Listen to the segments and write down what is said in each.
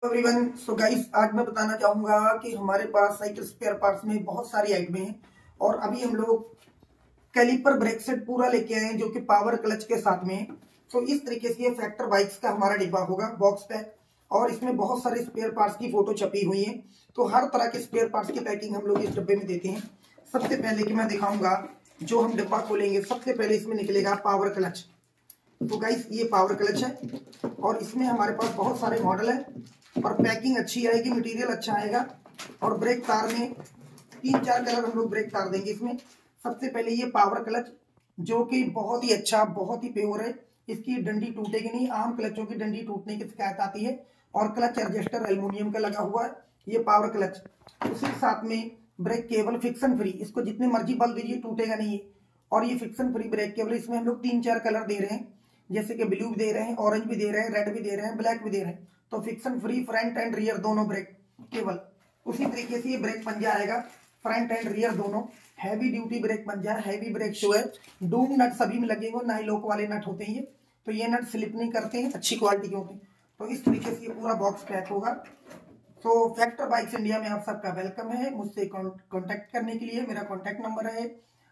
Everyone, so guys आज मैं बताना चाहूंगा कि हमारे पास साइकिल स्पेयर पार्ट्स में बहुत सारी आइटमें हैं और अभी हम लोग कैलिपर ब्रेक सेट पूरा लेके आए हैं जो कि पावर क्लच के साथ में है। सो इस तरीके से ये फैक्टर बाइक्स का हमारा डिब्बा होगा बॉक्स पैक और इसमें बहुत सारे स्पेयर पार्ट्स की फोटो छपी हुई है। तो हर तरह के स्पेयर पार्ट्स की पैकिंग हम लोग इस डिब्बे में देते हैं। सबसे पहले कि मैं दिखाऊंगा, जो हम डिब्बा खोलेंगे सबसे पहले इसमें निकलेगा पावर क्लच। तो गाइस ये पावर क्लच है और इसमें हमारे पास बहुत सारे मॉडल है और पैकिंग अच्छी आएगी, मटेरियल अच्छा आएगा। और ब्रेक तार में 3-4 कलर हम लोग ब्रेक तार देंगे इसमें। सबसे पहले ये पावर क्लच जो कि बहुत ही अच्छा, बहुत ही प्योर है। इसकी डंडी टूटेगी नहीं, आम क्लचों की डंडी टूटने की शिकायत आती है। और क्लच एडजस्टर एल्युमिनियम का लगा हुआ है ये पावर क्लच। उसी साथ में ब्रेक केबल फिक्सन फ्री, इसको जितने मर्जी बल दीजिए टूटेगा नहीं। और ये फिक्सन फ्री ब्रेक केबल, इसमें हम लोग 3-4 कलर दे रहे हैं, जैसे कि ब्लू भी दे रहे हैं, ऑरेंज भी दे रहे हैं, रेड भी दे रहे हैं, ब्लैक भी दे रहे हैं। तो फिक्सन फ्री फ्रंट एंड रियर दोनों ब्रेक केबल। उसी तरीके से ये ब्रेक पंजा आएगा, फ्रंट एंड रियर दोनों। हैवी ड्यूटी ब्रेक पंजा, हैवी ब्रेक शो है। डूम नट सभी में लगेंगे, ना ही लोक वाले नट होते हैं ये। तो ये नट स्लिप नहीं करते हैं, अच्छी क्वालिटी के होते हैं। तो इस तरीके से ये पूरा बॉक्स पैक होगा। तो फैक्टर बाइक्स इंडिया में आप सबका वेलकम है। मुझसे कॉन्टैक्ट करने के लिए मेरा कॉन्टैक्ट नंबर है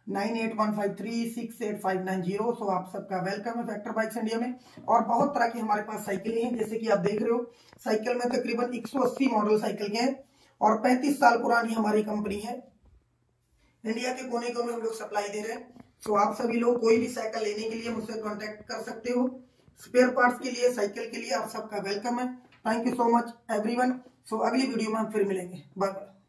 9815368590। सो आप सबका वेलकम है फैक्टर बाइक्स इंडिया में। और बहुत तरह की हमारे पास साइकिलें हैं, जैसे कि आप देख रहे हो। साइकिल में तकरीबन 180 मॉडल साइकिल के हैं और 35 साल पुरानी हमारी कंपनी है। इंडिया के कोने कोने में हम लोग सप्लाई दे रहे हैं। सो आप सभी लोग कोई भी साइकिल लेने के लिए मुझसे कॉन्टैक्ट कर सकते हो। स्पेयर पार्ट्स के लिए, साइकिल के लिए आप सबका वेलकम है। Thank you so much everyone. So अगली वीडियो में हम फिर मिलेंगे। Bye bye.